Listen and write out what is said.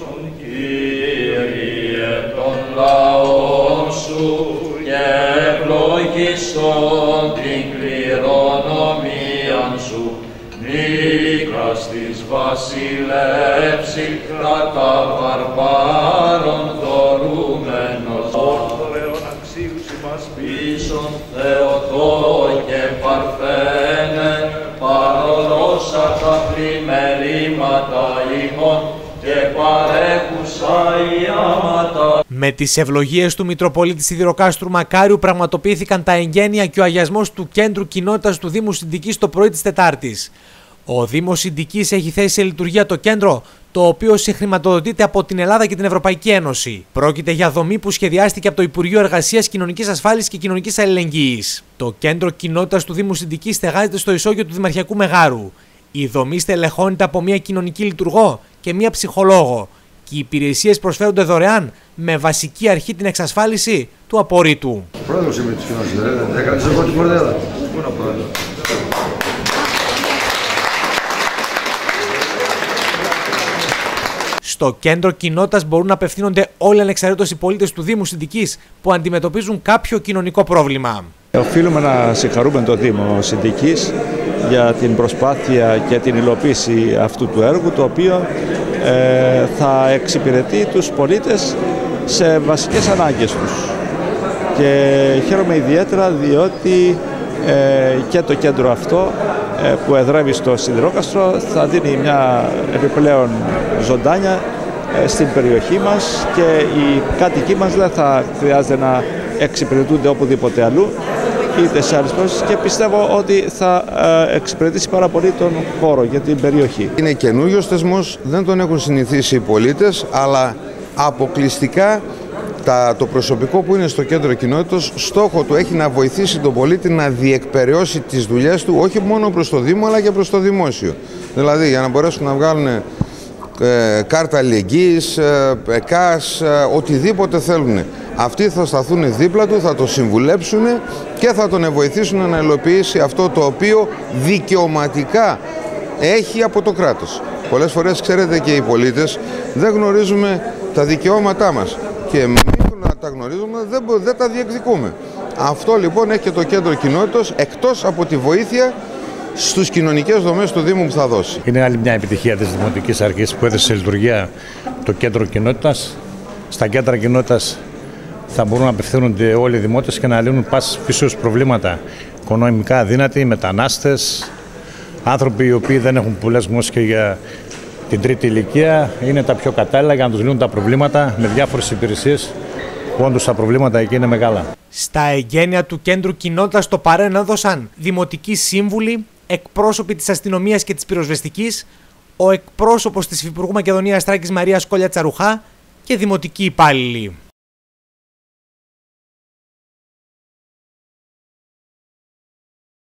Κύριε των λαών σου και ευλογήσον την κληρονομίαν σου, νίκας της βασιλεύση κατά βαρβάρων δωρούμενος. Όρθωρεον αξίους ημάς πίσων Θεοτό και Παρθένε, παρολόσα τα πλημελήματα ημών και παρέχουσα ιάματα. Με τις ευλογίες του Μητροπολίτη Σιδηροκάστρου Μακάριου πραγματοποιήθηκαν τα εγγένεια και ο αγιασμός του Κέντρου Κοινότητας του Δήμου Συντικής το πρωί της Τετάρτης. Ο Δήμος Συντικής έχει θέσει σε λειτουργία το κέντρο, το οποίο συγχρηματοδοτείται από την Ελλάδα και την Ευρωπαϊκή Ένωση. Πρόκειται για δομή που σχεδιάστηκε από το Υπουργείο Εργασίας, Κοινωνικής Ασφάλισης και Κοινωνικής Αλληλεγγύης. Το Κέντρο Κοινότητας του Δήμου Συντικής στεγάζεται στο ισόγειο του Δημαρχιακού Μεγάρου. Η δομή στελεχώνεται από μία κοινωνική λειτουργό και μία ψυχολόγο. Και οι υπηρεσίες προσφέρονται δωρεάν, με βασική αρχή την εξασφάλιση του απορρίτου. Πρόεδρος είμαι της κοινότητας, δεν έκανες εγώ την κορδέλα. Πού είναι ο πρόεδρος? Στο Κέντρο Κοινότητας μπορούν να απευθύνονται όλοι ανεξαρτήτως οι πολίτες του Δήμου Συντικής που αντιμετωπίζουν κάποιο κοινωνικό πρόβλημα. Οφείλουμε να συγχαρούμε το Δήμο Συντικής για την προσπάθεια και την υλοποίηση αυτού του έργου, το οποίο θα εξυπηρετεί τους πολίτες σε βασικές ανάγκες τους. Και χαίρομαι ιδιαίτερα διότι και το κέντρο αυτό που εδρεύει στο Σιδηρόκαστρο θα δίνει μια επιπλέον ζωντάνια στην περιοχή μας και οι κάτοικοι μας δεν θα χρειάζεται να εξυπηρετούνται οπουδήποτε αλλού είτε σε άλλες περιοχές, και πιστεύω ότι θα εξυπηρετήσει πάρα πολύ τον χώρο για την περιοχή. Είναι καινούριος θεσμός, δεν τον έχουν συνηθίσει οι πολίτες, αλλά αποκλειστικά το προσωπικό που είναι στο κέντρο κοινότητας στόχο του έχει να βοηθήσει τον πολίτη να διεκπεραιώσει τις δουλειές του, όχι μόνο προς το Δήμο αλλά και προς το δημόσιο. Δηλαδή για να μπορέσουν να βγάλουν κάρτα αλληλεγγύης, ΕΚΑΣ, οτιδήποτε θέλουν. Αυτοί θα σταθούν δίπλα του, θα το συμβουλέψουν και θα τον βοηθήσουν να υλοποιήσει αυτό το οποίο δικαιωματικά έχει από το κράτος. Πολλές φορές, ξέρετε, και οι πολίτες δεν γνωρίζουμε τα δικαιώματά μας και μην να τα γνωρίζουμε δεν τα διεκδικούμε. Αυτό λοιπόν έχει και το κέντρο κοινότητας, εκτός από τη βοήθεια στους κοινωνικές δομές του Δήμου που θα δώσει. Είναι άλλη μια επιτυχία της Δημοτικής Αρχής που έθεσε σε λειτουργία το κέντρο κοινότητας. Στα κέντρα κοινότητας θα μπορούν να απευθύνονται όλοι οι δημότες και να λύνουν πάσης φύσεως προβλήματα. Οικονομικά αδύνατοι, μετανάστες, άνθρωποι οι οποίοι δεν έχουν πολλές γνώσεις και για την τρίτη ηλικία, είναι τα πιο κατάλληλα για να τους λύνουν τα προβλήματα με διάφορες υπηρεσίες που όντως τα προβλήματα εκεί είναι μεγάλα. Στα εγγένεια του Κέντρου Κοινότητας το παρέν έδωσαν δημοτικοί σύμβουλοι, εκπρόσωποι της αστυνομίας και της πυροσβεστικής, ο εκπρόσωπος της Υφυπουργού Μακεδονίας Θράκης Μαρίας Κόλια Τσαρουχά και δημοτικοί υπάλληλοι.